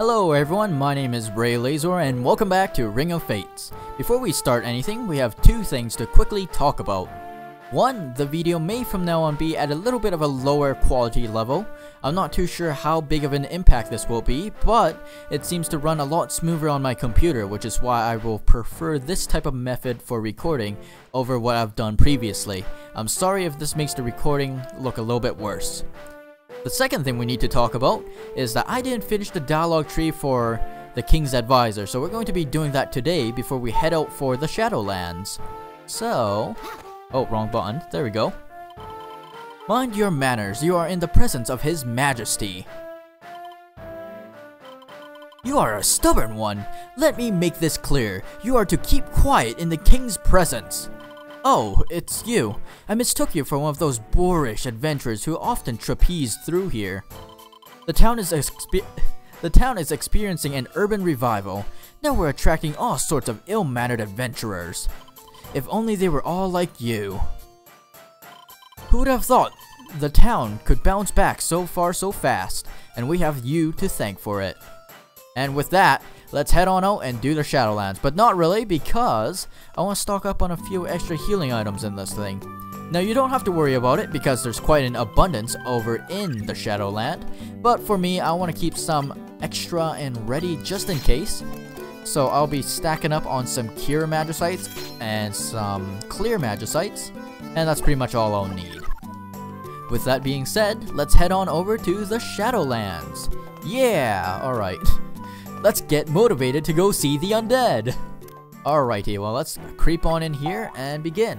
Hello everyone, my name is Raylazor and welcome back to Ring of Fates. Before we start anything, we have two things to quickly talk about. One, the video may from now on be at a little bit of a lower quality level. I'm not too sure how big of an impact this will be, but it seems to run a lot smoother on my computer, which is why I will prefer this type of method for recording over what I've done previously. I'm sorry if this makes the recording look a little bit worse. The second thing we need to talk about is that I didn't finish the dialogue tree for the King's Advisor, so we're going to be doing that today before we head out for the Shadowlands. So... oh, wrong button. There we go. Mind your manners, you are in the presence of His Majesty. You are a stubborn one. Let me make this clear. You are to keep quiet in the King's presence. Oh, it's you. I mistook you for one of those boorish adventurers who often trapeze through here. The town is experiencing an urban revival. Now we're attracting all sorts of ill-mannered adventurers. If only they were all like you. Who would have thought the town could bounce back so far so fast, and we have you to thank for it. And with that, let's head on out and do the Shadowlands, but not really because I want to stock up on a few extra healing items in this thing. Now you don't have to worry about it because there's quite an abundance over in the Shadowland, but for me I want to keep some extra and ready just in case. So I'll be stacking up on some Cure Magicites and some Clear Magicites, and that's pretty much all I'll need. With that being said, let's head on over to the Shadowlands. Yeah, alright. Let's get motivated to go see the undead. Alrighty, well let's creep on in here and begin.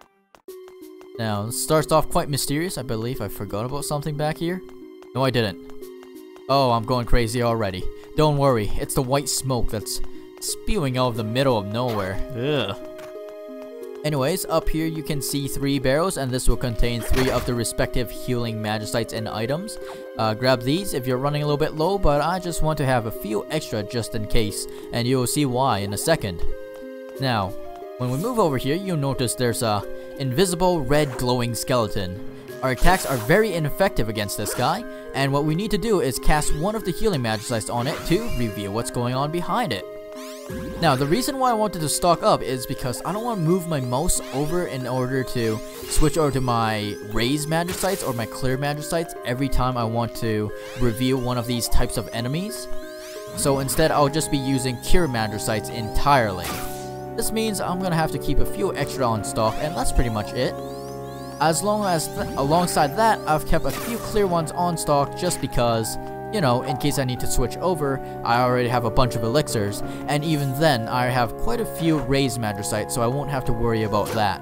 Now, this starts off quite mysterious. I believe I forgot about something back here. No, I didn't. Oh, I'm going crazy already. Don't worry, it's the white smoke that's spewing out of the middle of nowhere. Ugh. Anyways, up here you can see 3 barrels, and this will contain 3 of the respective healing magicites and items. Grab these if you're running a little bit low, but I just want to have a few extra just in case, and you will see why in a second. Now, when we move over here, you'll notice there's a invisible red glowing skeleton. Our attacks are very ineffective against this guy, and what we need to do is cast one of the healing magicites on it to reveal what's going on behind it. Now, the reason why I wanted to stock up is because I don't want to move my mouse over in order to switch over to my Raise Magicites or my Clear Magicites every time I want to reveal one of these types of enemies. So instead, I'll just be using Cure Magicites entirely. This means I'm going to have to keep a few extra on stock, and that's pretty much it. As long as, alongside that, I've kept a few clear ones on stock just because, you know, in case I need to switch over, I already have a bunch of elixirs, and even then, I have quite a few Raise Magicites, so I won't have to worry about that.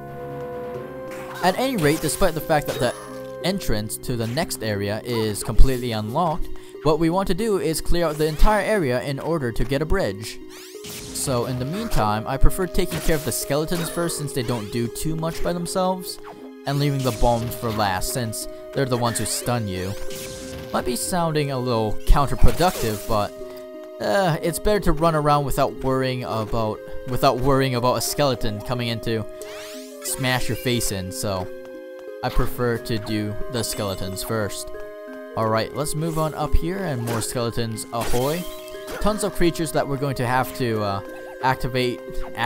At any rate, despite the fact that the entrance to the next area is completely unlocked, what we want to do is clear out the entire area in order to get a bridge. So in the meantime, I prefer taking care of the skeletons first since they don't do too much by themselves, and leaving the bombs for last since they're the ones who stun you. Might be sounding a little counterproductive, but it's better to run around without worrying about a skeleton coming in to smash your face in, so I prefer to do the skeletons first. Alright, let's move on up here, and more skeletons ahoy. Tons of creatures that we're going to have to activate?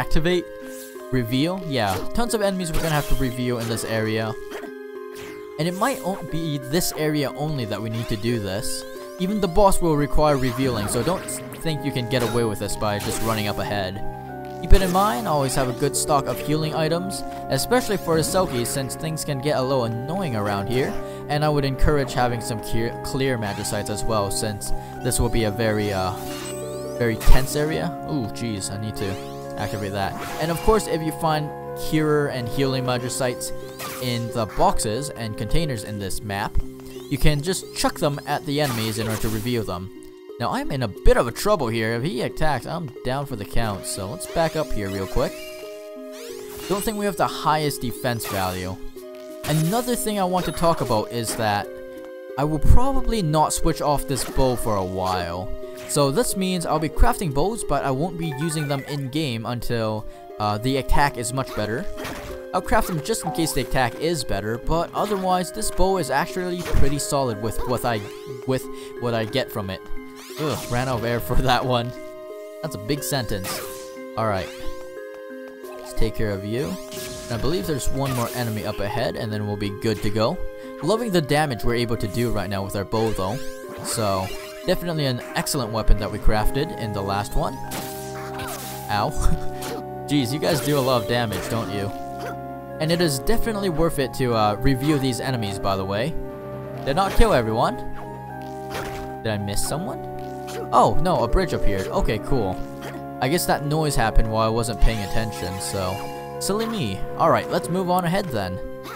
Reveal? Yeah, tons of enemies we're going to have to reveal in this area. And it might be this area only that we need to do this. Even the boss will require revealing, so don't think you can get away with this by just running up ahead. Keep it in mind, always have a good stock of healing items, especially for the Selkies since things can get a little annoying around here. And I would encourage having some clear magicites as well, since this will be a very tense area. Ooh, jeez, I need to activate that. And of course, if you find Cure and healing magicites in the boxes and containers in this map, you can just chuck them at the enemies in order to reveal them. Now I'm in a bit of a trouble here. If he attacks, I'm down for the count, so let's back up here real quick. Don't think we have the highest defense value. Another thing I want to talk about is that I will probably not switch off this bow for a while. So this means I'll be crafting bows, but I won't be using them in-game until the attack is much better. I'll craft them just in case the attack is better, but otherwise this bow is actually pretty solid with what I get from it. Ugh, ran out of air for that one. That's a big sentence. Alright. Let's take care of you. And I believe there's one more enemy up ahead, and then we'll be good to go. Loving the damage we're able to do right now with our bow, though. So, definitely an excellent weapon that we crafted in the last one. Ow. Jeez, you guys do a lot of damage, don't you? And it is definitely worth it to review these enemies, by the way. Did not kill everyone. Did I miss someone? Oh, no, a bridge appeared. Okay, cool. I guess that noise happened while I wasn't paying attention, so... Silly me. Alright, let's move on ahead then.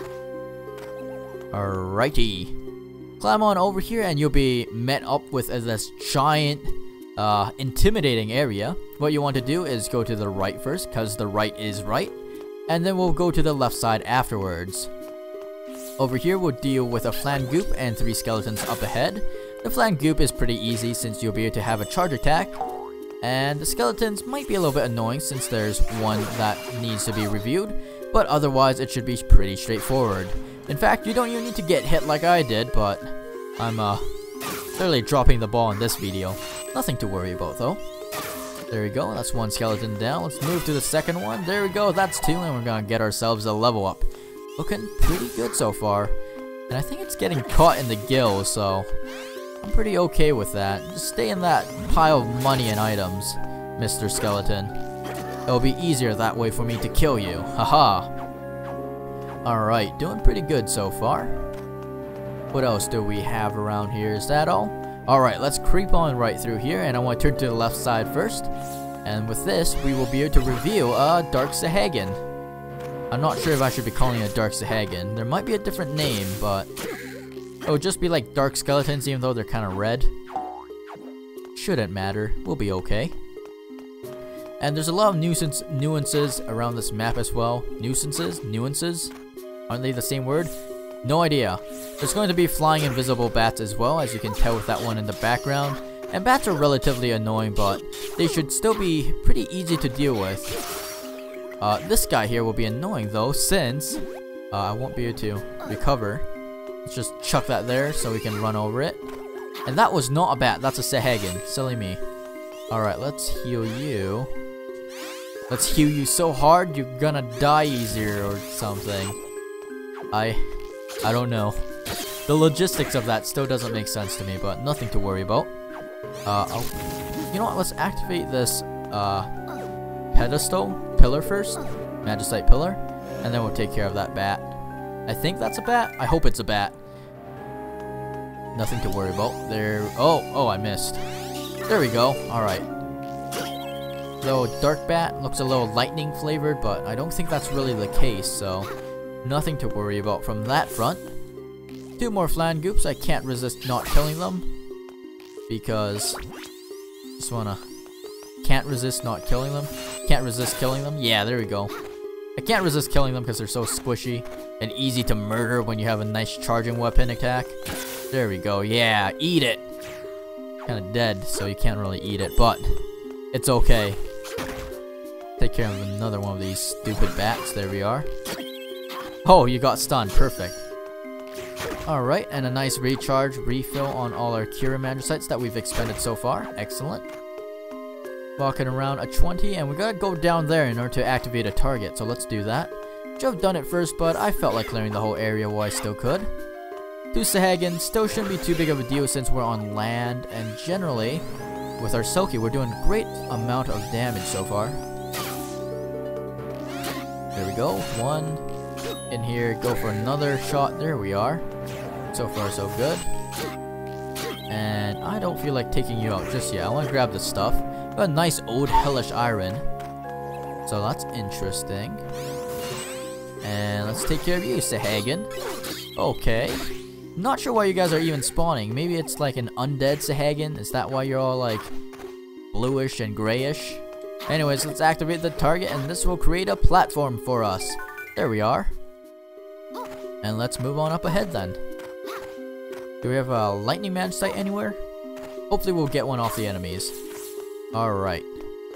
Alrighty. Climb on over here and you'll be met up with this giant, intimidating area. What you want to do is go to the right first, because the right is right. And then we'll go to the left side afterwards. Over here we'll deal with a flan goop and 3 skeletons up ahead. The flan goop is pretty easy since you'll be able to have a charge attack. And the skeletons might be a little bit annoying since there's one that needs to be reviewed. But otherwise it should be pretty straightforward. In fact, you don't even need to get hit like I did, but I'm clearly dropping the ball in this video. Nothing to worry about though. There we go, that's 1 skeleton down. Let's move to the second one. There we go, that's 2, and we're gonna get ourselves a level up. Looking pretty good so far. And I think it's getting caught in the gills, so I'm pretty okay with that. Just stay in that pile of money and items, Mr. Skeleton. It'll be easier that way for me to kill you. Haha. Alright, doing pretty good so far. What else do we have around here? Is that all? Alright, let's creep on right through here, and I want to turn to the left side first. And with this, we will be able to reveal a Dark Sahagin. I'm not sure if I should be calling it a Dark Sahagin. There might be a different name, but it would just be like Dark Skeletons even though they're kind of red. Shouldn't matter, we'll be okay. And there's a lot of nuances around this map as well. Nuances? Aren't they the same word? No idea. There's going to be flying invisible bats as well, as you can tell with that one in the background. And bats are relatively annoying, but they should still be pretty easy to deal with. This guy here will be annoying though, since I won't be able to recover. Let's just chuck that there so we can run over it. And that was not a bat, that's a Sahagin. Silly me. Alright, let's heal you. Let's heal you so hard you're gonna die easier or something. I don't know. The logistics of that still doesn't make sense to me, but nothing to worry about. You know what, let's activate this pillar first. Magicite pillar. And then we'll take care of that bat. I think that's a bat? I hope it's a bat. Nothing to worry about. There. Oh, I missed. There we go. Alright. Though dark bat looks a little lightning flavored, but I don't think that's really the case, so nothing to worry about from that front. 2 more flan goops. I can't resist not killing them because can't resist not killing them. Can't resist killing them. Yeah, there we go. I can't resist killing them because they're so squishy and easy to murder when you have a nice charging weapon attack. There we go. Yeah, eat it. Kind of dead, so you can't really eat it, but it's okay. Take care of another one of these stupid bats. There we are. Oh, you got stunned. Perfect. Alright, and a nice recharge refill on all our Cura Magicites that we've expended so far. Excellent. Walking around a 20, and we gotta go down there in order to activate a target, so let's do that. Should have done it first, but I felt like clearing the whole area while I still could. 2 Sahagin still shouldn't be too big of a deal since we're on land, and generally, with our Soki, we're doing a great amount of damage so far. There we go. 1 in here. Go for another shot. There we are. So far, so good. And I don't feel like taking you out just yet. I want to grab this stuff. Got a nice old hellish iron. So that's interesting. And let's take care of you, Sahagin. Okay. Not sure why you guys are even spawning. Maybe it's like an undead Sahagin. Is that why you're all like bluish and grayish? Anyways, let's activate the target and this will create a platform for us. There we are. And let's move on up ahead then. Do we have a lightning magicite anywhere? Hopefully we'll get one off the enemies. Alright.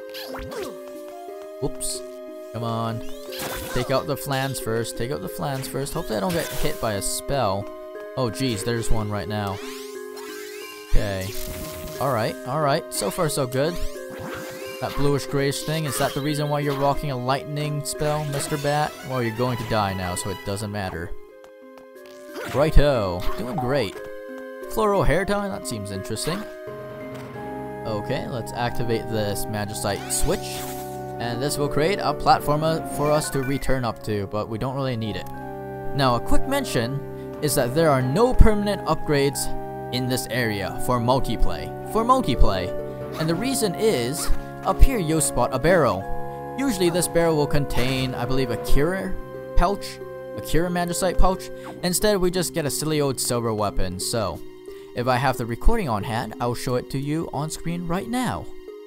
Whoops. Come on. Take out the flans first. Take out the flans first. Hopefully I don't get hit by a spell. Oh geez, there's one right now. Okay. Alright. So far so good. That bluish grayish thing, is that the reason why you're rocking a lightning spell, Mr. Bat? Well, you're going to die now, so it doesn't matter. Righto. Doing great. Floral hair tie, that seems interesting. Okay, let's activate this Magicite switch. And this will create a platform for us to return up to, but we don't really need it. Now, a quick mention is that there are no permanent upgrades in this area for multiplay. And the reason is, up here you'll spot a barrel. Usually this barrel will contain, I believe, a Cure pouch, a Cure Magicite pouch. Instead, we just get a silly old silver weapon. So, if I have the recording on hand, I'll show it to you on screen right now.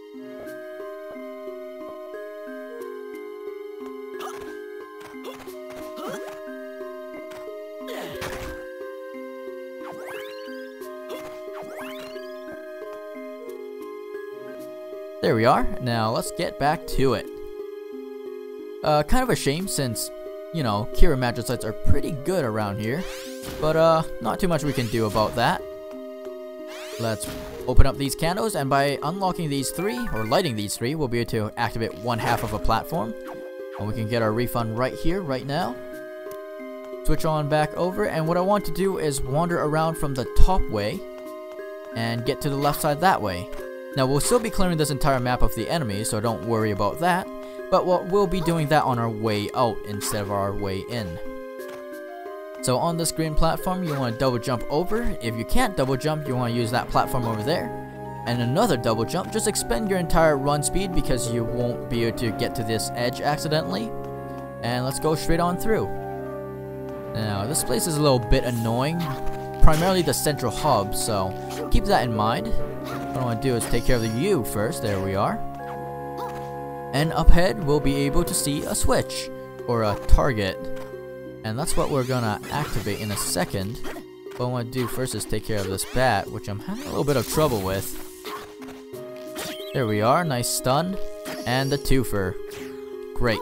There we are. Now let's get back to it. Kind of a shame since, you know, Kira Magicites are pretty good around here. But not too much we can do about that. Let's open up these candles, and by unlocking these three, or lighting these three, we'll be able to activate one half of a platform. And we can get our refund right here, right now. Switch on back over, and what I want to do is wander around from the top way and get to the left side that way. Now, we'll still be clearing this entire map of the enemy, so don't worry about that. But we'll be doing that on our way out instead of our way in. So on this green platform, you want to double jump over. If you can't double jump, you want to use that platform over there. And another double jump. Just expend your entire run speed because you won't be able to get to this edge accidentally. And let's go straight on through. Now, this place is a little bit annoying. Primarily the central hub, so keep that in mind. What I want to do is take care of the U first. There we are. And up ahead, we'll be able to see a switch, or a target. And that's what we're gonna activate in a second. What I want to do first is take care of this bat, which I'm having a little bit of trouble with. There we are, nice stun. And the twofer. Great.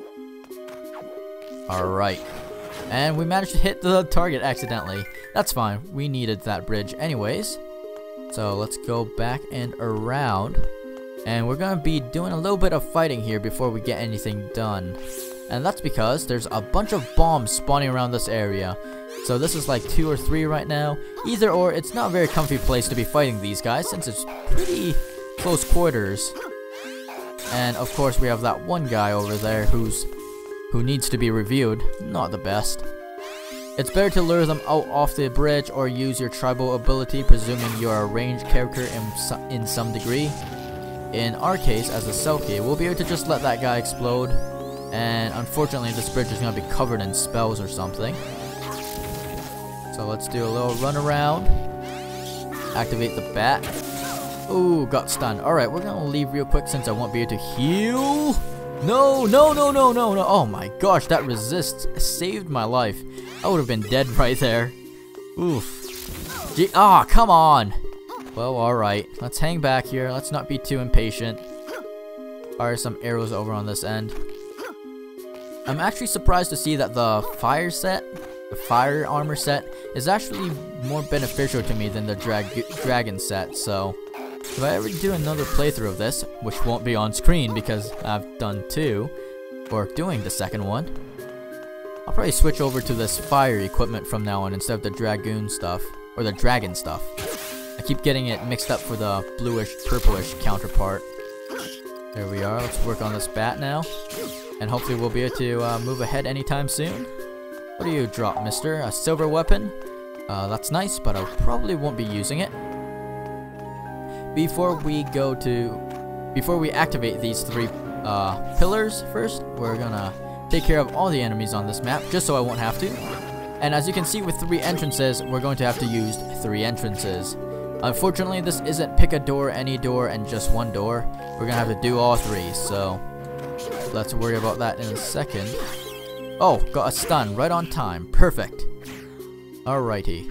Alright. And we managed to hit the target accidentally. That's fine, we needed that bridge anyways. So let's go back and around. And we're gonna be doing a little bit of fighting here before we get anything done. And that's because there's a bunch of bombs spawning around this area. So this is like 2 or 3 right now. Either or, it's not a very comfy place to be fighting these guys since it's pretty close quarters. And of course we have that one guy over there who needs to be reviewed. Not the best. It's better to lure them out off the bridge or use your tribal ability, presuming you're a ranged character in some degree. In our case, as a Selkie, we'll be able to just let that guy explode. And unfortunately, this bridge is going to be covered in spells or something. So let's do a little run around. Activate the bat. Ooh, got stunned. Alright, we're going to leave real quick since I won't be able to heal. No. Oh my gosh, that resist saved my life. I would have been dead right there. Oof. Gee, come on. Well, alright. Let's hang back here. Let's not be too impatient. Fire some arrows over on this end. I'm actually surprised to see that the fire armor set, is actually more beneficial to me than the dragon set, so if I ever do another playthrough of this, which won't be on screen because I've done 2, or doing the second one, I'll probably switch over to this fire equipment from now on instead of the dragoon stuff, or the dragon stuff. I keep getting it mixed up for the bluish, purplish counterpart. There we are, let's work on this bat now. And hopefully we'll be able to move ahead anytime soon. What do you drop, mister? A silver weapon? That's nice, but I probably won't be using it. Before we activate these 3 pillars first, we're gonna take care of all the enemies on this map, just so I won't have to. And as you can see with 3 entrances, we're going to have to use 3 entrances. Unfortunately, this isn't pick a door, any door, and just one door. We're gonna have to do all 3, so let's worry about that in a second. Oh, got a stun right on time. Perfect. Alrighty.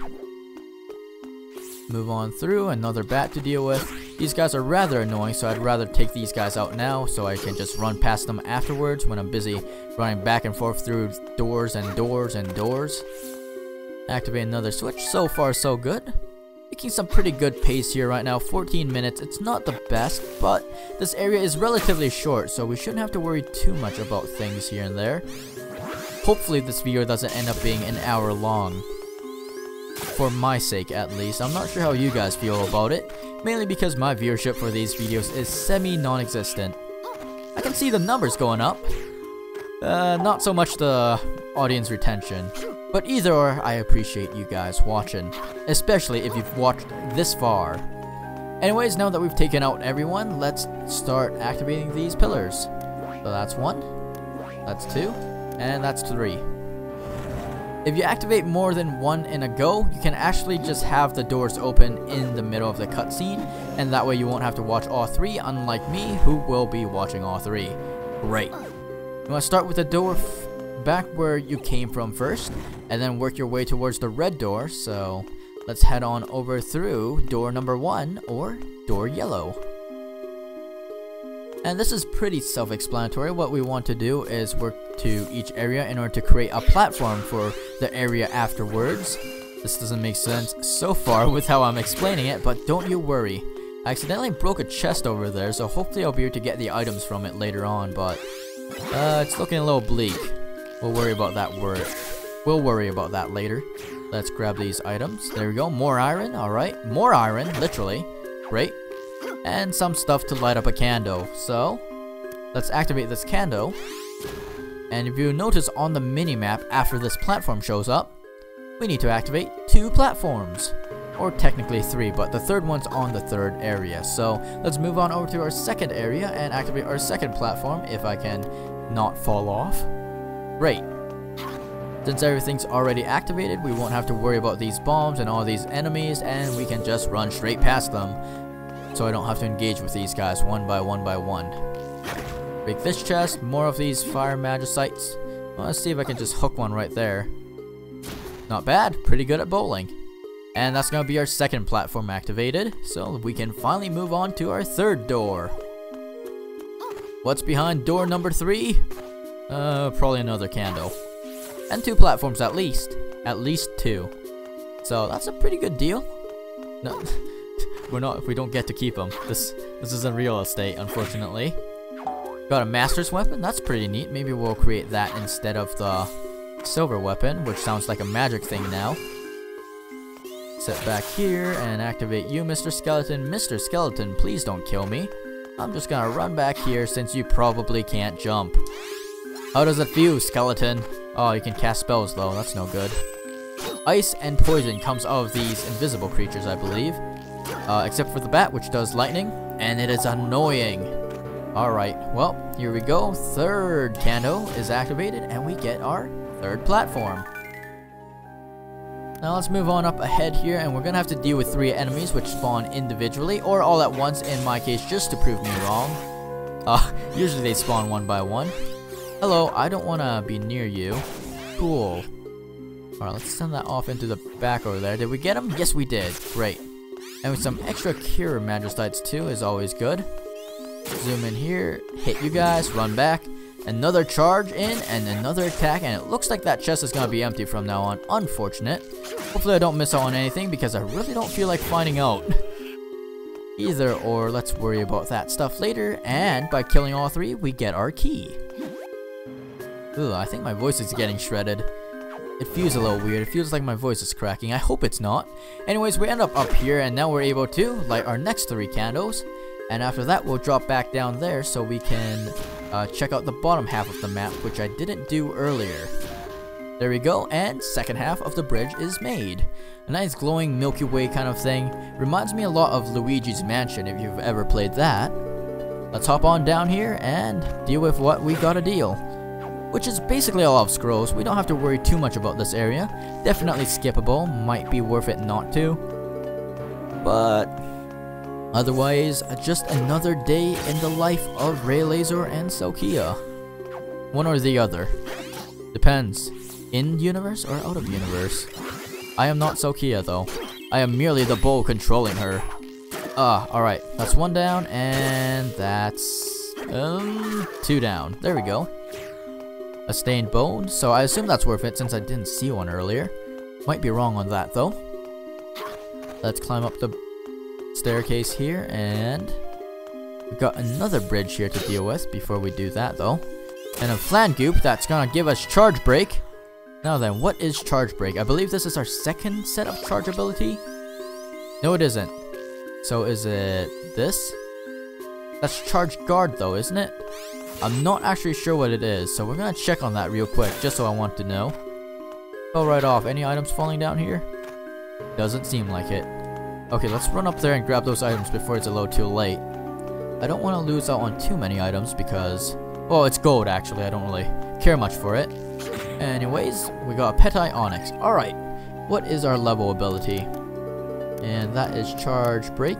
Move on through. Another bat to deal with. These guys are rather annoying, so I'd rather take these guys out now so I can just run past them afterwards when I'm busy running back and forth through doors and doors and doors. Activate another switch. So far, so good. making some pretty good pace here right now. 14 minutes, it's not the best, but this area is relatively short, so we shouldn't have to worry too much about things here and there. Hopefully this video doesn't end up being an hour long. For my sake, at least. I'm not sure how you guys feel about it, mainly because my viewership for these videos is semi-non-existent. I can see the numbers going up. Not so much the audience retention. But either or, I appreciate you guys watching, especially if you've watched this far. Anyways, now that we've taken out everyone, let's start activating these pillars. So that's 1, that's 2, and that's 3. If you activate more than 1 in a go, you can actually just have the doors open in the middle of the cutscene, and that way you won't have to watch all 3, unlike me, who will be watching all 3. Great. You want to start with the door back where you came from first, and then work your way towards the red door, so let's head on over through door number 1, or door yellow. And this is pretty self-explanatory. What we want to do is work to each area in order to create a platform for the area afterwards. This doesn't make sense so far with how I'm explaining it, but don't you worry. I accidentally broke a chest over there, so hopefully I'll be able to get the items from it later on, but it's looking a little bleak. We'll worry about that later. Let's grab these items. There we go. More iron. Alright. More iron. Literally. Great. And some stuff to light up a candle. So, let's activate this candle. And if you notice on the mini-map, after this platform shows up, we need to activate 2 platforms. Or technically 3, but the third one's on the third area. So, let's move on over to our second area and activate our second platform, if I can not fall off. Great. Since everything's already activated, we won't have to worry about these bombs and all these enemies, and we can just run straight past them. So I don't have to engage with these guys one by one by one. Break this chest, more of these fire magicites. Well, let's see if I can just hook one right there. Not bad, pretty good at bowling. And that's gonna be our second platform activated, so we can finally move on to our third door. What's behind door number 3? Probably another candle. And 2 platforms at least. At least 2. So that's a pretty good deal. No, we don't get to keep them. This isn't real estate, unfortunately. Got a master's weapon, that's pretty neat. Maybe we'll create that instead of the silver weapon, which sounds like a magic thing now. Sit back here and activate you, Mr. Skeleton. Mr. Skeleton, please don't kill me. I'm just gonna run back here since you probably can't jump. How does it feel, skeleton? Oh, you can cast spells though, that's no good. Ice and poison comes out of these invisible creatures, I believe. Except for the bat, which does lightning, and it is annoying. Alright, well, here we go. Third candle is activated, and we get our third platform. Now let's move on up ahead here, and we're gonna have to deal with 3 enemies which spawn individually, or all at once in my case, just to prove me wrong. Usually they spawn one by one. Hello, I don't want to be near you. Cool. Alright, let's send that off into the back over there. Did we get him? Yes, we did. Great. And with some extra cure magicites too is always good. Zoom in here, hit you guys, run back. Another charge in, and another attack, and it looks like that chest is going to be empty from now on. Unfortunate. Hopefully I don't miss out on anything, because I really don't feel like finding out. Either or, let's worry about that stuff later, and by killing all 3, we get our key. Ugh, I think my voice is getting shredded. It feels a little weird. It feels like my voice is cracking. I hope it's not. Anyways, we end up here, and now we're able to light our next 3 candles. And after that, we'll drop back down there so we can check out the bottom half of the map, which I didn't do earlier. There we go, and second half of the bridge is made. A nice glowing Milky Way kind of thing. Reminds me a lot of Luigi's Mansion if you've ever played that. Let's hop on down here and deal with what we gotta deal. Which is basically a lot of scrolls. We don't have to worry too much about this area. Definitely skippable. Might be worth it not to. But otherwise, just another day in the life of Raylazor and Selkia. One or the other. Depends. In universe or out of universe? I am not Selkia though. I am merely the bull controlling her. Alright. That's 1 down, and that's 2 down. There we go. A stained bone, so I assume that's worth it since I didn't see one earlier. Might be wrong on that though. Let's climb up the staircase here, and we've got another bridge here to deal with before we do that though. And a flan goop that's gonna give us charge break. Now then, what is charge break? I believe this is our second set of charge ability. No, it isn't. So is it this? That's charge guard though, isn't it? I'm not actually sure what it is, so we're gonna check on that real quick, just so I want to know. Fell right off. Any items falling down here? Doesn't seem like it. Okay, let's run up there and grab those items before it's a little too late. I don't want to lose out on too many items because... well, it's gold actually, I don't really care much for it. Anyways, we got a Petai Onyx. Alright, what is our level ability? And that is charge break.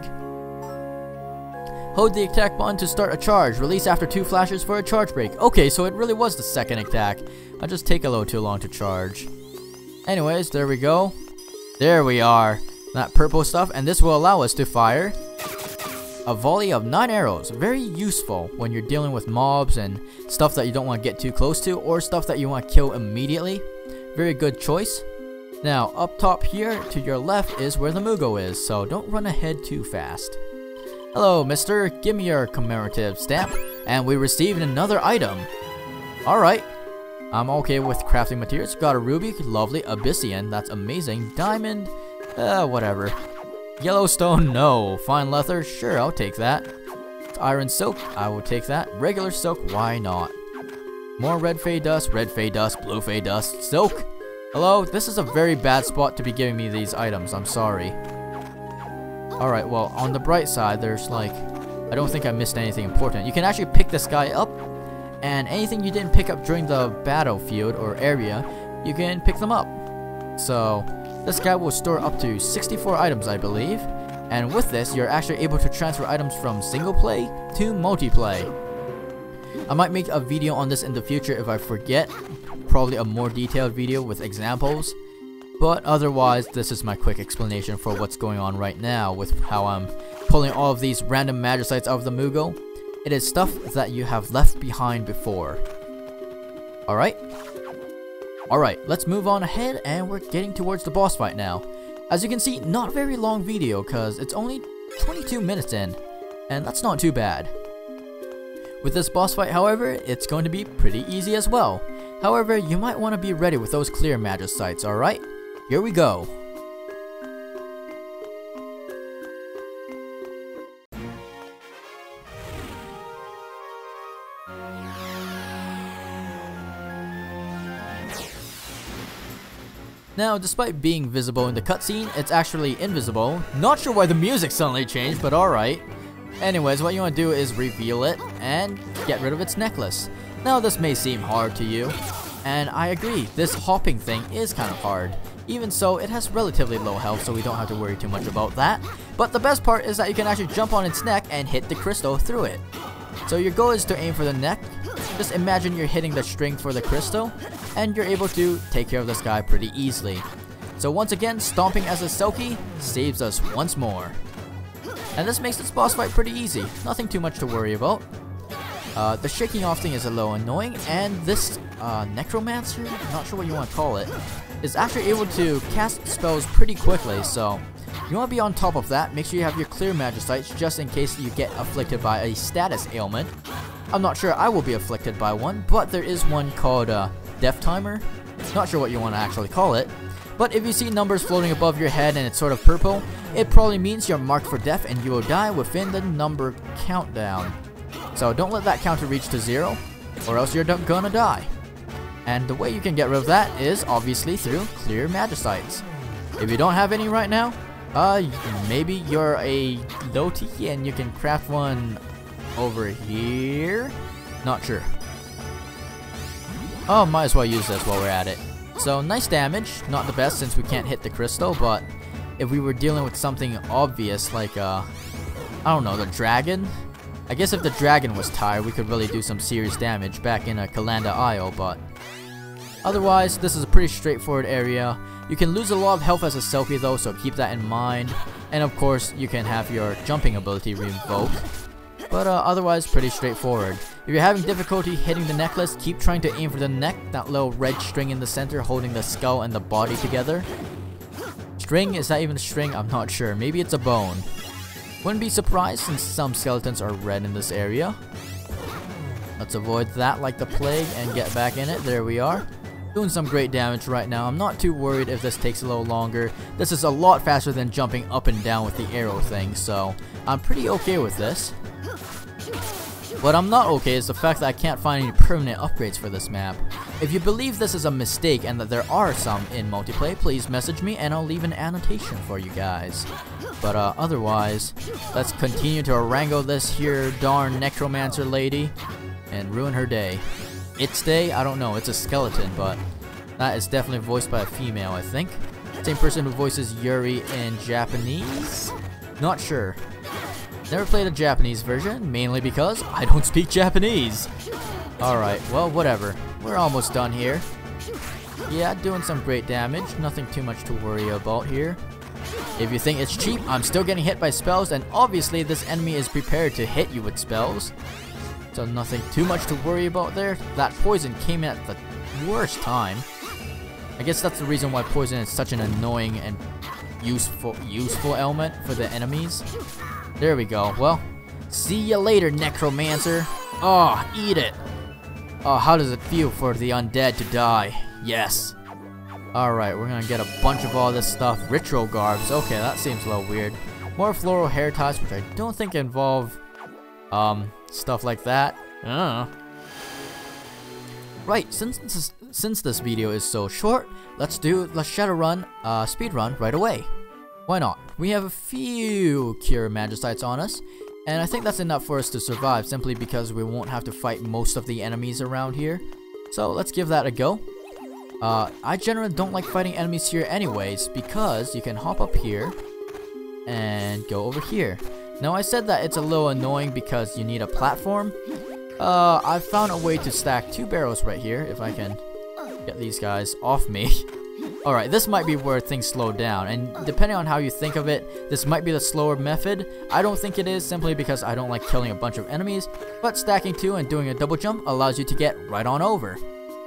Hold the attack button to start a charge. Release after 2 flashes for a charge break. Okay, so it really was the second attack. I just take a little too long to charge. Anyways, there we go. There we are. That purple stuff, and this will allow us to fire a volley of 9 arrows. Very useful when you're dealing with mobs and stuff that you don't want to get too close to, or stuff that you want to kill immediately. Very good choice. Now, up top here to your left is where the Mugo is, so don't run ahead too fast. Hello, mister. Give me your commemorative stamp, and we received another item. Alright. I'm okay with crafting materials. Got a ruby, lovely. Abyssian, that's amazing. Diamond, whatever. Yellowstone, no. Fine leather, sure, I'll take that. Iron silk, I will take that. Regular silk, why not? More red fey dust, blue fey dust, silk. Hello, this is a very bad spot to be giving me these items, I'm sorry. Alright, well, on the bright side, there's like... I don't think I missed anything important. You can actually pick this guy up, and anything you didn't pick up during the battlefield or area, you can pick them up. So, this guy will store up to 64 items, I believe. And with this, you're actually able to transfer items from single play to multiplay. I might make a video on this in the future if I forget. Probably a more detailed video with examples. But otherwise, this is my quick explanation for what's going on right now with how I'm pulling all of these random magicites out of the Mugo. It is stuff that you have left behind before. Alright? Alright, let's move on ahead, and we're getting towards the boss fight now. As you can see, not very long video because it's only 22 minutes in, and that's not too bad. With this boss fight, however, it's going to be pretty easy as well. However, you might want to be ready with those clear magicites, alright? Here we go. Now, despite being visible in the cutscene, it's actually invisible. Not sure why the music suddenly changed, but alright. Anyways, what you want to do is reveal it and get rid of its necklace. Now, this may seem hard to you, and I agree, this hopping thing is kind of hard. Even so, it has relatively low health, so we don't have to worry too much about that. But the best part is that you can actually jump on its neck and hit the crystal through it. So your goal is to aim for the neck. Just imagine you're hitting the string for the crystal, and you're able to take care of this guy pretty easily. So once again, stomping as a Selkie saves us once more. And this makes this boss fight pretty easy, nothing too much to worry about. The shaking off thing is a little annoying, and this necromancer, not sure what you want to call it, is actually able to cast spells pretty quickly, so you want to be on top of that. Make sure you have your clear magicites just in case you get afflicted by a status ailment. I'm not sure I will be afflicted by one, but there is one called Death Timer. Not sure what you want to actually call it. But if you see numbers floating above your head and it's sort of purple, it probably means you're marked for death and you will die within the number countdown. So don't let that counter reach to 0, or else you're gonna die. And the way you can get rid of that is obviously through clear magicites. If you don't have any right now, maybe you're a Loti and you can craft one over here? Not sure. Oh, might as well use this while we're at it. So, nice damage. Not the best since we can't hit the crystal, but if we were dealing with something obvious like, I don't know, the dragon? I guess if the dragon was tired, we could really do some serious damage back in a Kalanda Isle, but otherwise, this is a pretty straightforward area. You can lose a lot of health as a Selkie though, so keep that in mind. And of course, you can have your jumping ability revoked. But otherwise, pretty straightforward. If you're having difficulty hitting the necklace, keep trying to aim for the neck, that little red string in the center holding the skull and the body together. string. Is that even a string? I'm not sure. Maybe it's a bone. Wouldn't be surprised since some skeletons are red in this area. Let's avoid that like the plague and get back in it. There we are. Doing some great damage right now. I'm not too worried if this takes a little longer. This is a lot faster than jumping up and down with the arrow thing, so I'm pretty okay with this. What I'm not okay is the fact that I can't find any permanent upgrades for this map. If you believe this is a mistake and that there are some in Multiplay, please message me and I'll leave an annotation for you guys. But otherwise, let's continue to wrangle this here darn necromancer lady and ruin her day. Its day? I don't know, it's a skeleton, but that is definitely voiced by a female, I think. Same person who voices Yuri in Japanese? Not sure. Never played a Japanese version, mainly because I don't speak Japanese. Alright, well, whatever. We're almost done here. Yeah, doing some great damage. Nothing too much to worry about here. If you think it's cheap, I'm still getting hit by spells, and obviously this enemy is prepared to hit you with spells. So nothing too much to worry about there. That poison came in at the worst time. I guess that's the reason why poison is such an annoying and useful element for the enemies. There we go. Well, see ya later, necromancer. Oh, eat it. Oh, how does it feel for the undead to die? Yes. Alright, we're gonna get a bunch of all this stuff. Ritual garbs. Okay, that seems a little weird. More floral hair ties, which I don't think involve stuff like that. I don't know. Right, since this video is so short, let's do the Shadowrun speedrun right away. Why not? We have a few cure magicites on us, and I think that's enough for us to survive simply because we won't have to fight most of the enemies around here. So let's give that a go. I generally don't like fighting enemies here anyways because you can hop up here and go over here. Now I said that it's a little annoying because you need a platform. I found a way to stack 2 barrels right here if I can get these guys off me. Alright, this might be where things slow down, and depending on how you think of it, this might be the slower method. I don't think it is, simply because I don't like killing a bunch of enemies, but stacking 2 and doing a double jump allows you to get right on over.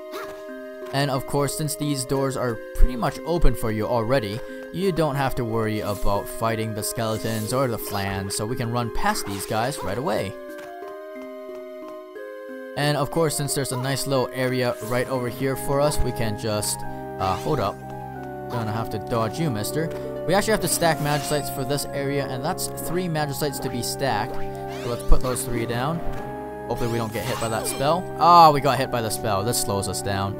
And of course, since these doors are pretty much open for you already, you don't have to worry about fighting the skeletons or the flans, so we can run past these guys right away. And of course, since there's a nice little area right over here for us, we can just, hold up. Gonna have to dodge you, mister. We actually have to stack magicites for this area, and that's 3 magicites to be stacked. So let's put those 3 down. Hopefully we don't get hit by that spell. Ah, we got hit by the spell. This slows us down.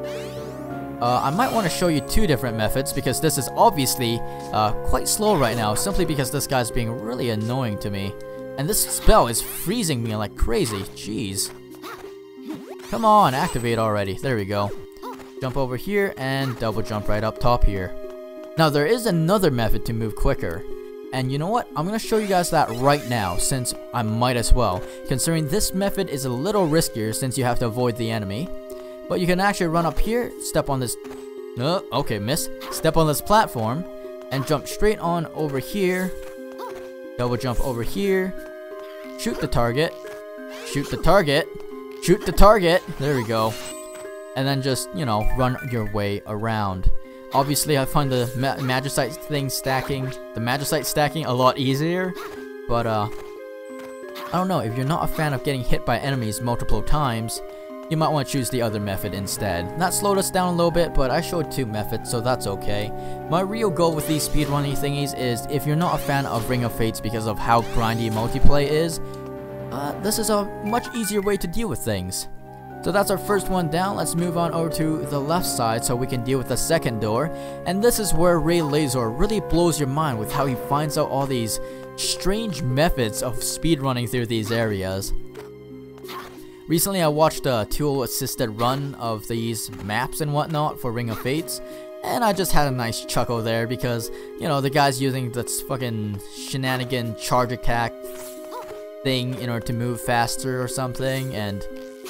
I might want to show you 2 different methods, because this is obviously quite slow right now, simply because this guy's being really annoying to me. And this spell is freezing me like crazy. Jeez. Come on, activate already. There we go. Jump over here and double jump right up top here. Now there is another method to move quicker. And you know what? I'm going to show you guys that right now, since I might as well. Considering this method is a little riskier since you have to avoid the enemy. But you can actually run up here, step on this... okay, miss. Step on this platform, and jump straight on over here. Double jump over here. Shoot the target. Shoot the target. Shoot the target. There we go. And then just, you know, run your way around. Obviously, I find the magicite thing stacking, the magicite stacking a lot easier. But, I don't know. If you're not a fan of getting hit by enemies multiple times, you might want to choose the other method instead. That slowed us down a little bit, but I showed 2 methods, so that's okay. My real goal with these speedrunning thingies is, if you're not a fan of Ring of Fates because of how grindy multiplayer is, this is a much easier way to deal with things. So that's our first one down. Let's move on over to the left side so we can deal with the second door. And this is where Raylazor really blows your mind with how he finds out all these strange methods of speedrunning through these areas. Recently I watched a tool-assisted run of these maps and whatnot for Ring of Fates, and I just had a nice chuckle there because, you know, the guy's using this fucking shenanigan charge attack thing in order to move faster or something, and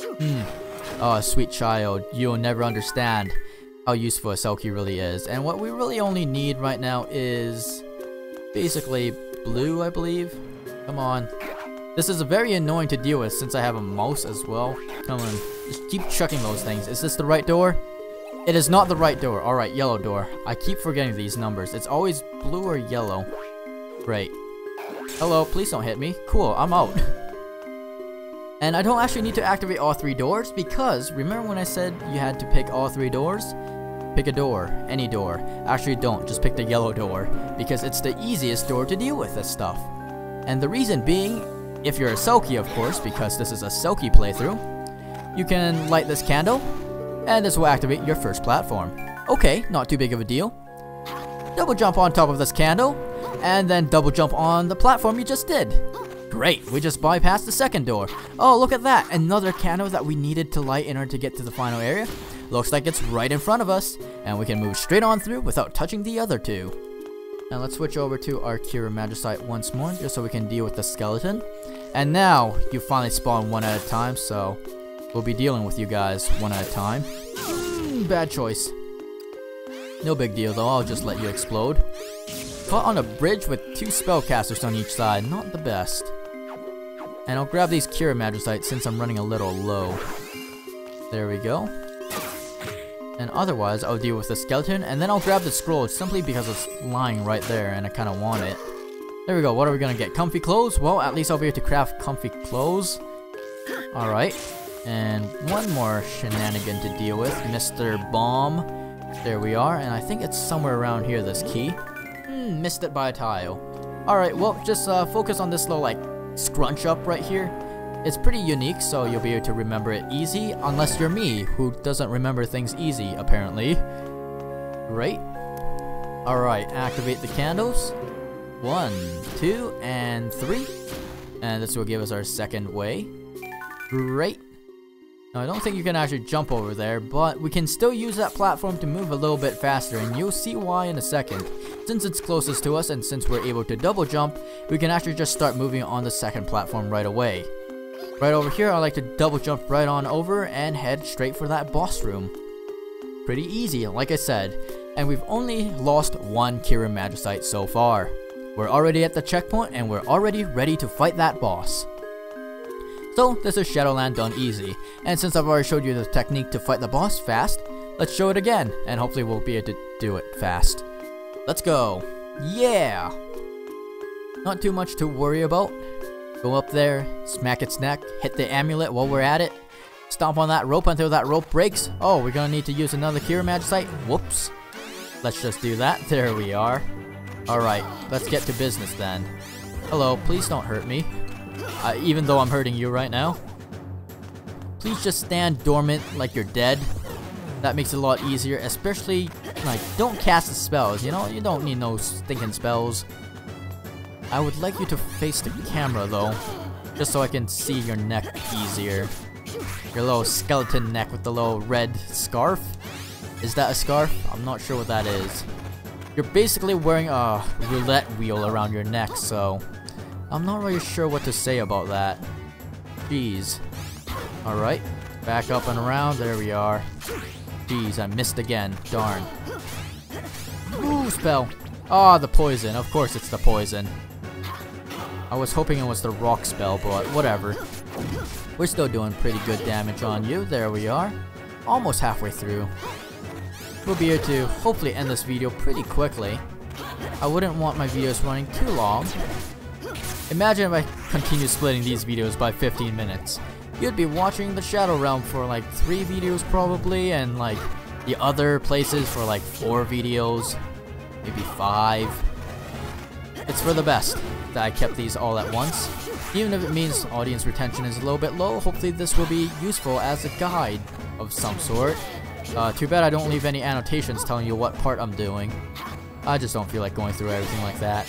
oh, sweet child, you'll never understand how useful a Selkie really is. And what we really only need right now is basically blue, I believe. Come on. This is very annoying to deal with since I have a mouse as well. Come on, just keep chucking those things. Is this the right door? It is not the right door. Alright, yellow door. I keep forgetting these numbers. It's always blue or yellow. Great. Hello, please don't hit me. Cool, I'm out. And I don't actually need to activate all 3 doors because remember when I said you had to pick all 3 doors? Pick a door, any door. Actually don't, just pick the yellow door because it's the easiest door to deal with this stuff. And the reason being, if you're a Selkie of course, because this is a Selkie playthrough, you can light this candle and this will activate your first platform. Okay, not too big of a deal. Double jump on top of this candle and then double jump on the platform you just did. Great, we just bypassed the second door. Oh, look at that, another candle that we needed to light in order to get to the final area. Looks like it's right in front of us, and we can move straight on through without touching the other 2. Now let's switch over to our Kira Magicite once more, just so we can deal with the skeleton. And now, you finally spawn one at a time, so we'll be dealing with you guys one at a time. Bad choice. No big deal though, I'll just let you explode. Caught on a bridge with 2 spellcasters on each side, not the best. And I'll grab these Kira Magicites since I'm running a little low. There we go. And otherwise, I'll deal with the skeleton, and then I'll grab the scroll simply because it's lying right there and I kind of want it. There we go, what are we gonna get? Comfy clothes? Well, at least I'll be able to craft comfy clothes. Alright. And one more shenanigan to deal with, Mr. Bomb. There we are, and I think it's somewhere around here, this key. Missed it by a tile. Alright, well, just focus on this little, like, scrunch up right here. It's pretty unique, so you'll be able to remember it easy, unless you're me, who doesn't remember things easy, apparently. Great. Alright, activate the candles. 1, 2, and 3. And this will give us our second way. Great. Now, I don't think you can actually jump over there, but we can still use that platform to move a little bit faster, and you'll see why in a second. Since it's closest to us, and since we're able to double jump, we can actually just start moving on the second platform right away. Right over here, I like to double jump right on over and head straight for that boss room. Pretty easy, like I said, and we've only lost 1 Kira Magicite so far. We're already at the checkpoint, and we're already ready to fight that boss. So, this is Shadowland done easy, and since I've already showed you the technique to fight the boss fast, let's show it again, and hopefully we'll be able to do it fast. Let's go! Yeah! Not too much to worry about. Go up there, smack its neck, hit the amulet while we're at it, stomp on that rope until that rope breaks. Oh, we're gonna need to use another Kira Magicite? Whoops. Let's just do that. There we are. Alright, let's get to business then. Hello, please don't hurt me. Even though I'm hurting you right now. Please just stand dormant like you're dead. That makes it a lot easier, especially, like, don't cast the spells, you know? You don't need no stinking spells. I would like you to face the camera, though, just so I can see your neck easier. Your little skeleton neck with the little red scarf. Is that a scarf? I'm not sure what that is. You're basically wearing a roulette wheel around your neck, so I'm not really sure what to say about that. Jeez. Alright, back up and around, there we are. Jeez, I missed again, darn. Ooh, spell. Ah, the poison, of course it's the poison. I was hoping it was the rock spell, but whatever. We're still doing pretty good damage on you, there we are. Almost halfway through. We'll be able to hopefully end this video pretty quickly. I wouldn't want my videos running too long. Imagine if I continue splitting these videos by 15 minutes. You'd be watching the Shadow Realm for like 3 videos probably, and like the other places for like 4 videos, maybe 5. It's for the best that I kept these all at once. Even if it means audience retention is a little bit low, hopefully this will be useful as a guide of some sort. Too bad I don't leave any annotations telling you what part I'm doing. I just don't feel like going through everything like that.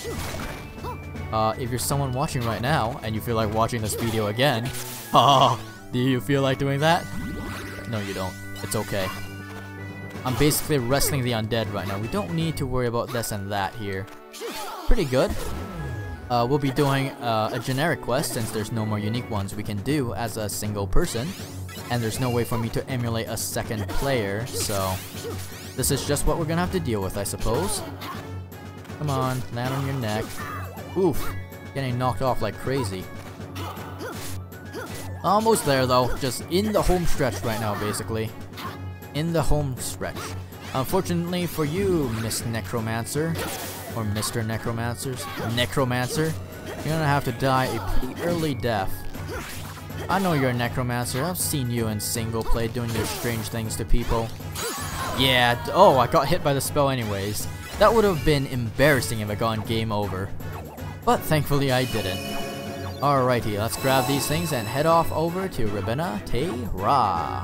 If you're someone watching right now, and you feel like watching this video again, do you feel like doing that? No, you don't. It's okay. I'm basically wrestling the undead right now. We don't need to worry about this and that here. Pretty good. We'll be doing a generic quest since there's no more unique ones we can do as a single person. And there's no way for me to emulate a second player, so this is just what we're gonna have to deal with, I suppose. Come on, land on your neck. Oof, getting knocked off like crazy. Almost there though, just in the home stretch right now basically. in the home stretch. Unfortunately for you, Miss Necromancer, or Mr. Necromancer, you're gonna have to die a pretty early death. I know you're a Necromancer. I've seen you in single play doing your strange things to people. Yeah, oh, I got hit by the spell anyways. That would have been embarrassing if I got on game over. But thankfully I didn't. Alrighty, let's grab these things and head off over to Rebena Te Ra.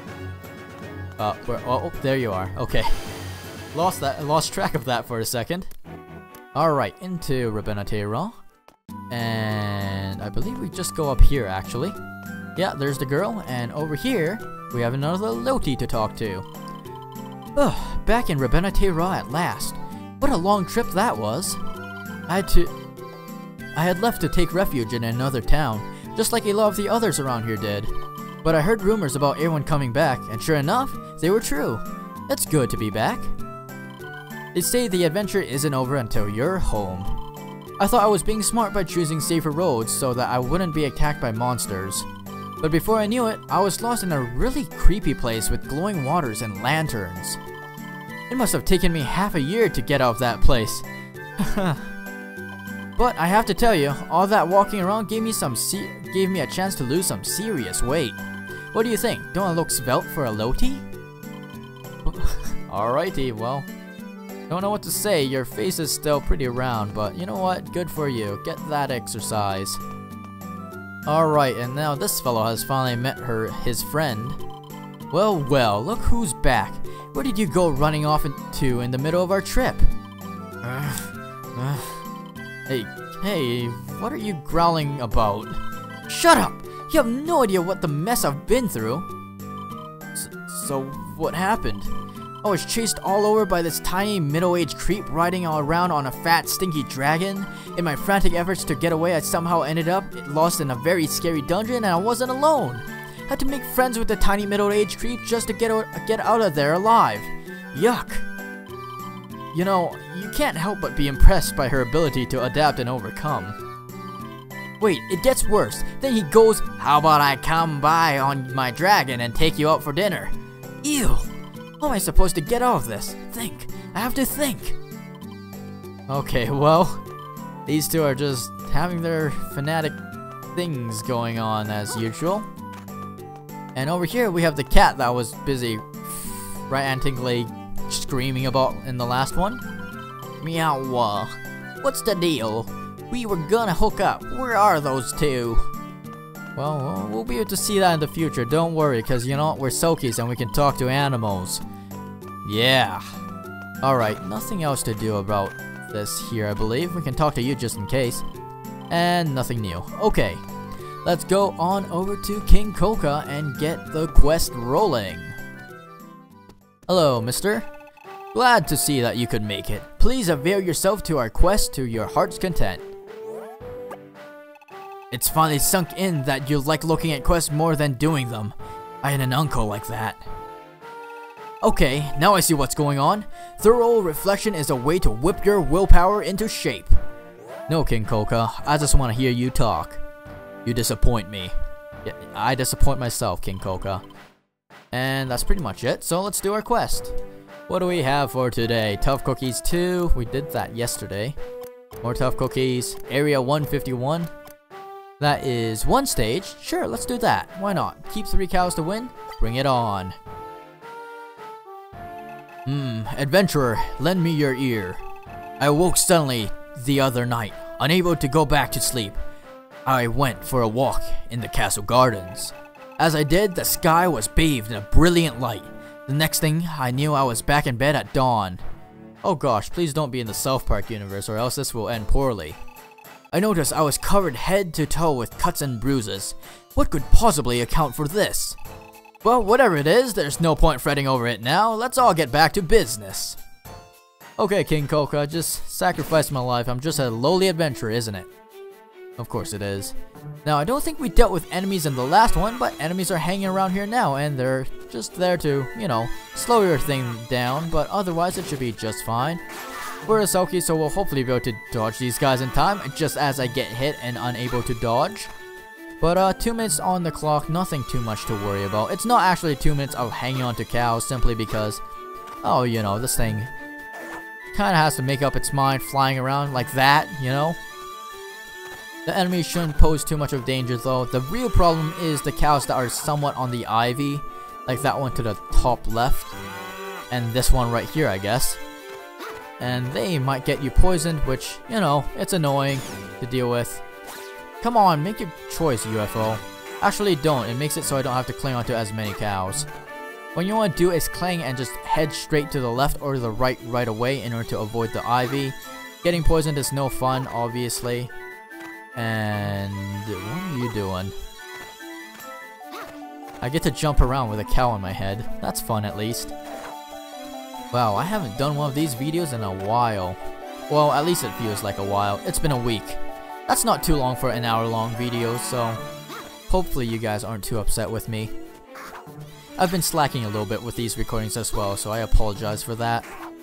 Oh, there you are. Okay. Lost track of that for a second. Alright, into Rebena Te Ra. And I believe we just go up here actually. Yeah, there's the girl, and over here we have another Loti to talk to. Ugh, back in Rebena Te Ra at last. What a long trip that was. I had left to take refuge in another town, just like a lot of the others around here did. But I heard rumors about everyone coming back, and sure enough, they were true. It's good to be back. They say the adventure isn't over until you're home. I thought I was being smart by choosing safer roads so that I wouldn't be attacked by monsters. But before I knew it, I was lost in a really creepy place with glowing waters and lanterns. It must have taken me half a year to get out of that place. But I have to tell you, all that walking around gave me a chance to lose some serious weight. What do you think? Don't I look svelte for a Loti? Alrighty, well, don't know what to say. Your face is still pretty round, but you know what? Good for you. Get that exercise. Alright, and now this fellow has finally met his friend. Well, well, look who's back. Where did you go running off into in the middle of our trip? Hey, what are you growling about? Shut up! You have no idea what the mess I've been through. So what happened? I was chased all over by this tiny middle-aged creep riding all around on a fat, stinky dragon. In my frantic efforts to get away, I somehow ended up lost in a very scary dungeon, and I wasn't alone. I had to make friends with the tiny middle-aged creep just to get out of there alive. Yuck. You know, you can't help but be impressed by her ability to adapt and overcome. Wait, it gets worse. Then he goes, "How about I come by on my dragon and take you out for dinner?" Ew. How am I supposed to get out of this? Think. I have to think. Okay, well, these two are just having their fanatic things going on as usual. And over here we have the cat that was busy frantically screaming about in the last one. Meow. What's the deal? We were gonna hook up. Where are those two? Well, we'll be able to see that in the future. Don't worry, because you know, we're Sokis and we can talk to animals. Yeah. Alright, nothing else to do about this here, I believe. We can talk to you just in case. And nothing new. Okay. Let's go on over to King Coca and get the quest rolling. Hello, mister. Glad to see that you could make it. Please avail yourself to our quest to your heart's content. It's finally sunk in that you like looking at quests more than doing them. I had an uncle like that. Okay, now I see what's going on. Thorough reflection is a way to whip your willpower into shape. No, King Coca, I just want to hear you talk. You disappoint me. Yeah, I disappoint myself, King Coca. And that's pretty much it, so let's do our quest. What do we have for today? Tough Cookies 2, we did that yesterday. More Tough Cookies, Area 151. That is one stage. Sure, let's do that. Why not? Keep 3 cows to win. Bring it on. Adventurer, lend me your ear. I awoke suddenly the other night, unable to go back to sleep. I went for a walk in the castle gardens. As I did, the sky was bathed in a brilliant light. The next thing I knew, I was back in bed at dawn. Oh gosh, please don't be in the South Park universe or else this will end poorly. I noticed I was covered head to toe with cuts and bruises. What could possibly account for this? Well, whatever it is, there's no point fretting over it now. Let's all get back to business. Okay, King Coca, I just sacrificed my life. I'm just a lowly adventurer, isn't it? Of course it is. Now, I don't think we dealt with enemies in the last one, but enemies are hanging around here now, and they're just there to, you know, slow your thing down, but otherwise it should be just fine. We're a Soki, so we'll hopefully be able to dodge these guys in time, just as I get hit and unable to dodge. But 2 minutes on the clock, nothing too much to worry about. It's not actually 2 minutes of hanging on to cows simply because, oh, you know, this thing kind of has to make up its mind flying around like that, you know? The enemy shouldn't pose too much of danger though. The real problem is the cows that are somewhat on the ivy, like that one to the top left, and this one right here, I guess. And they might get you poisoned, which, you know, it's annoying to deal with. Come on, make your choice, UFO. Actually, don't. It makes it so I don't have to cling onto as many cows. What you want to do is cling and just head straight to the left or the right away in order to avoid the ivy. Getting poisoned is no fun, obviously. And what are you doing? I get to jump around with a cow on my head. That's fun, at least. Wow, I haven't done one of these videos in a while. Well, at least it feels like a while. It's been a week. That's not too long for an hour-long video, so hopefully you guys aren't too upset with me. I've been slacking a little bit with these recordings as well, so I apologize for that.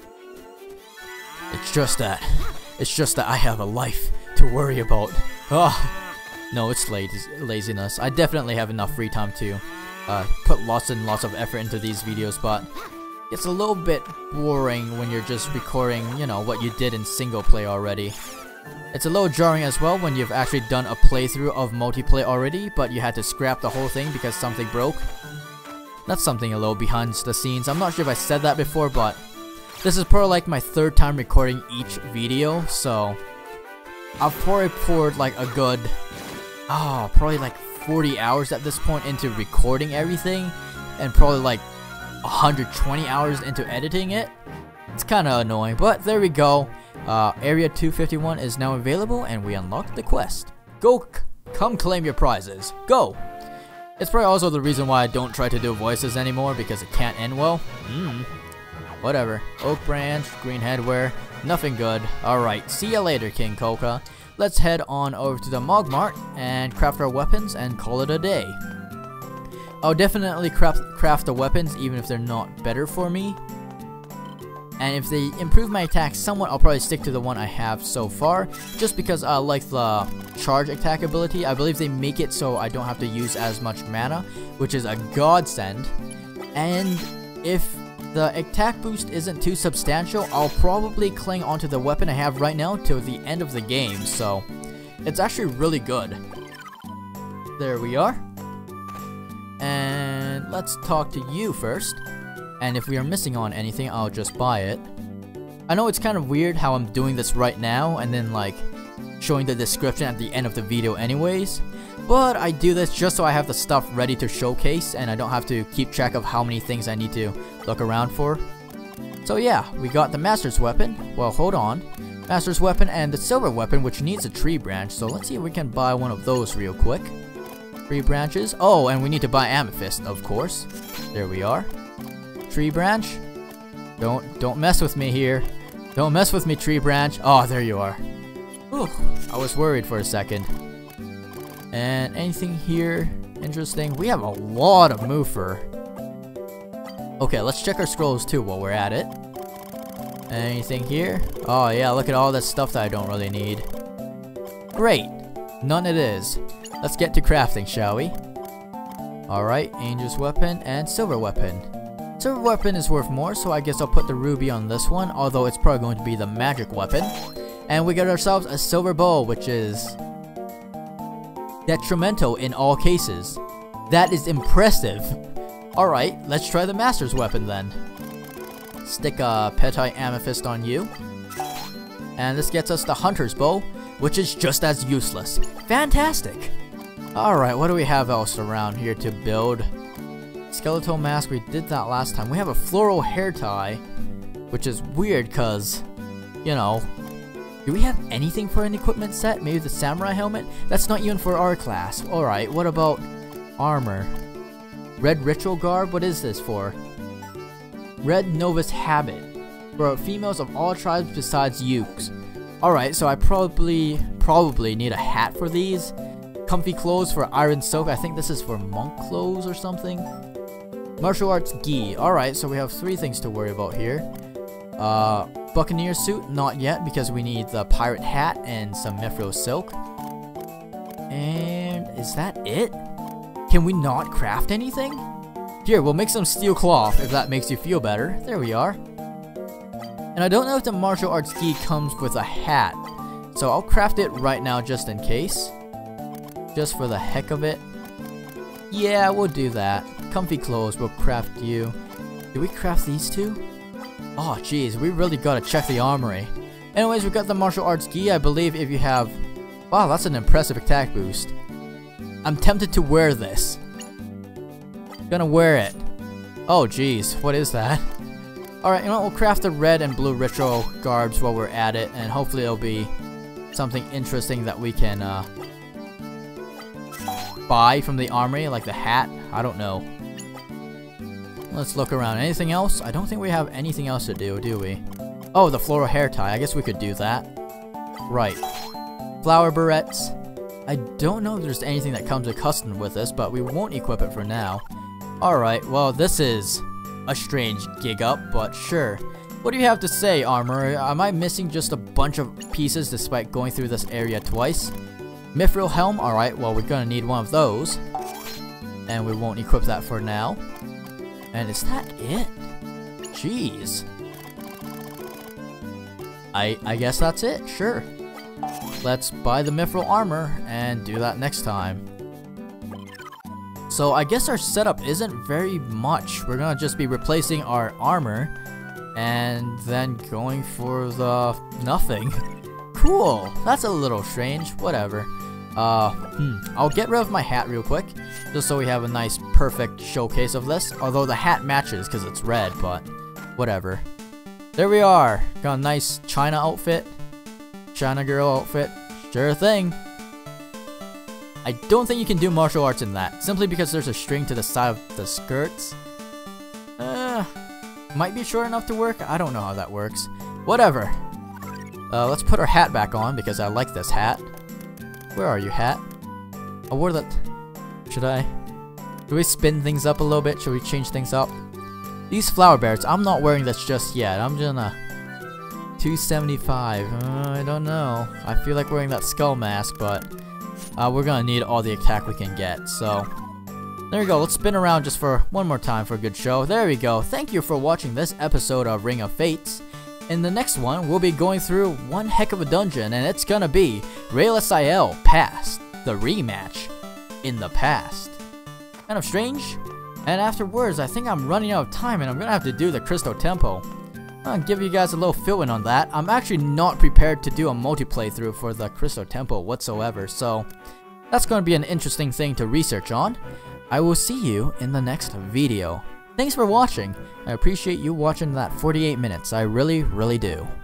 It's just that I have a life to worry about. Oh, no, it's laziness. I definitely have enough free time to put lots and lots of effort into these videos, but it's a little bit boring when you're just recording, you know, what you did in single play already. It's a little jarring as well when you've actually done a playthrough of multiplayer already, but you had to scrap the whole thing because something broke. That's something a little behind the scenes. I'm not sure if I said that before, but this is probably like my 3rd time recording each video, so I've probably poured like a good, probably like 40 hours at this point into recording everything, and probably like 120 hours into editing it. It's kind of annoying, but there we go. Area 251 is now available, and we unlocked the quest. Go, come claim your prizes. Go! It's probably also the reason why I don't try to do voices anymore, because it can't end well. Whatever. Oak branch, green headwear, nothing good. Alright, see ya later, King Coca. Let's head on over to the Mog Mart and craft our weapons and call it a day. I'll definitely craft the weapons even if they're not better for me. And if they improve my attack somewhat, I'll probably stick to the one I have so far, just because I like the charge attack ability. I believe they make it so I don't have to use as much mana, which is a godsend. And if the attack boost isn't too substantial, I'll probably cling onto the weapon I have right now till the end of the game, so it's actually really good. There we are. And let's talk to you first. And if we are missing on anything, I'll just buy it. I know it's kind of weird how I'm doing this right now and then like showing the description at the end of the video anyways, but I do this just so I have the stuff ready to showcase and I don't have to keep track of how many things I need to look around for. So yeah, we got the Master's Weapon. Well, hold on. Master's Weapon and the Silver Weapon, which needs a tree branch, so let's see if we can buy one of those real quick. 3 branches. Oh, and we need to buy Amethyst, of course. There we are. Tree branch. Don't mess with me here. Don't mess with me, tree branch. Oh, there you are. Whew, I was worried for a second. And anything here interesting? We have a lot of moofer. Okay, let's check our scrolls too while we're at it. Anything here? Oh yeah, look at all this stuff that I don't really need. Great. None it is. Let's get to crafting, shall we? Alright, Angel's Weapon and Silver Weapon. Silver Weapon is worth more, so I guess I'll put the ruby on this one, although it's probably going to be the magic weapon. And we got ourselves a silver bow, which is detrimental in all cases. That is impressive. Alright, let's try the Master's Weapon then. Stick a Petite Amethyst on you. And this gets us the Hunter's Bow, which is just as useless. Fantastic! Alright, what do we have else around here to build? Skeletal Mask, we did that last time. We have a floral hair tie, which is weird because, you know, do we have anything for an equipment set? Maybe the Samurai Helmet? That's not even for our class. Alright, what about armor? Red Ritual Garb? What is this for? Red Novice Habit. For females of all tribes besides Ukes. Alright, so I probably need a hat for these. Comfy clothes for Iron Silk. I think this is for monk clothes or something. Martial Arts Gi. Alright, so we have 3 things to worry about here. Buccaneer suit, not yet, because we need the pirate hat and some Mithril silk. And is that it? Can we not craft anything? Here, we'll make some steel cloth if that makes you feel better. There we are. And I don't know if the martial arts gi comes with a hat. So I'll craft it right now just in case. Just for the heck of it. Yeah, we'll do that. Comfy clothes, we'll craft you. Do we craft these two? Oh, jeez, we really gotta check the armory. Anyways, we got the martial arts gi. I believe if you have... Wow, that's an impressive attack boost. I'm tempted to wear this. Gonna wear it. Oh, jeez, what is that? Alright, you know what? We'll craft the red and blue ritual garbs while we're at it, and hopefully it'll be something interesting that we can buy from the armory, like the hat. I don't know. Let's look around. Anything else? I don't think we have anything else to do we? Oh, the floral hair tie. I guess we could do that. Right. Flower barrettes. I don't know if there's anything that comes accustomed with this, but we won't equip it for now. Alright, well, this is a strange gig up, but sure. What do you have to say, armor? Am I missing just a bunch of pieces despite going through this area twice? Mithril helm? Alright, well, we're gonna need one of those. And we won't equip that for now. And is that it? Jeez. I guess that's it, sure. Let's buy the mithril armor and do that next time. So I guess our setup isn't very much. We're gonna just be replacing our armor and then going for the nothing. Cool. That's a little strange. Whatever. I'll get rid of my hat real quick, just so we have a nice perfect showcase of this. Although the hat matches because it's red, but whatever. There we are. Got a nice China outfit. China girl outfit. Sure thing. I don't think you can do martial arts in that, simply because there's a string to the side of the skirts. Might be short enough to work. I don't know how that works. Whatever. Let's put our hat back on because I like this hat. Where are you, hat? I wore that. Should we spin things up a little bit? Should we change things up? These flower bears, I'm not wearing this just yet. I'm gonna 275. I don't know. I feel like wearing that skull mask, but we're gonna need all the attack we can get. So there we go. Let's spin around just for one more time for a good show. There we go. Thank you for watching this episode of Ring of Fates. In the next one, we'll be going through one heck of a dungeon, and it's gonna be Raylazor Past, the rematch in the past. Kind of strange. And afterwards, I think I'm running out of time, and I'm gonna have to do the Crystal Temple. I'll give you guys a little fill-in on that. I'm actually not prepared to do a multiplay through for the Crystal Temple whatsoever, so that's gonna be an interesting thing to research on. I will see you in the next video. Thanks for watching. I appreciate you watching that 48 minutes. I really, really do.